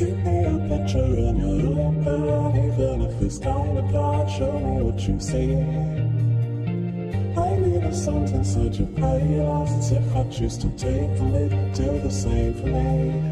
Paint me a picture in your own bed, even if it's kind of bad. Show me what you see. I need the songs inside your playlists. If I choose to take the lead, do the same for me.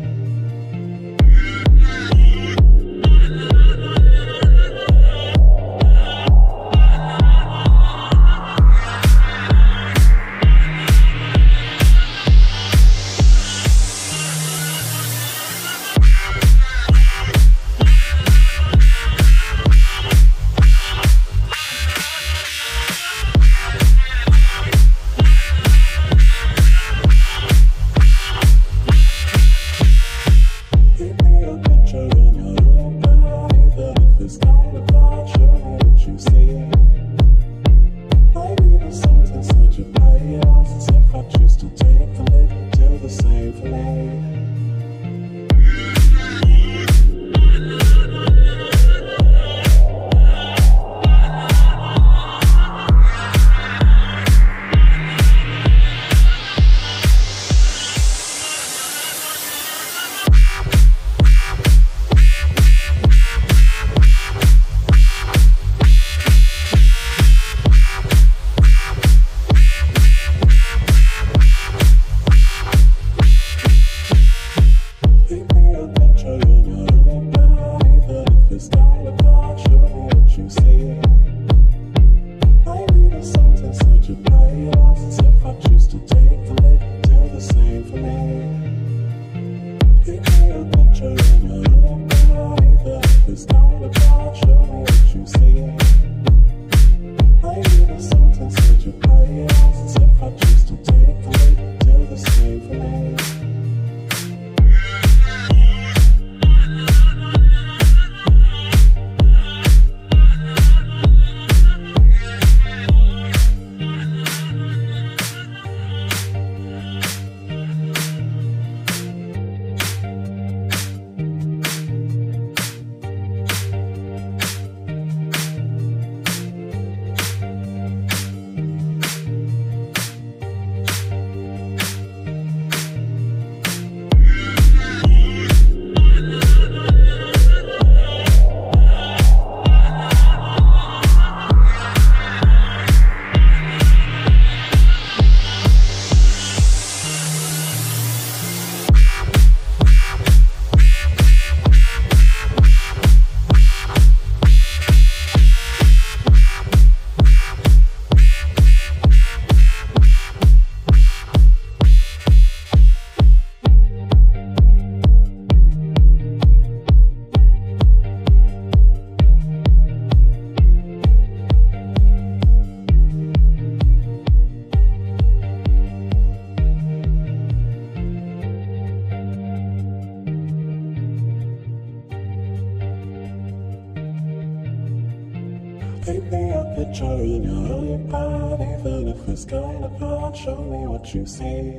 Paint me a picture in your own bed, even if it's kind of bad. Show me what you see.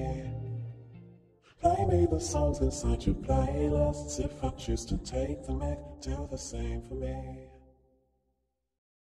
Play me the songs inside your playlists. If I choose to take them, do the same for me.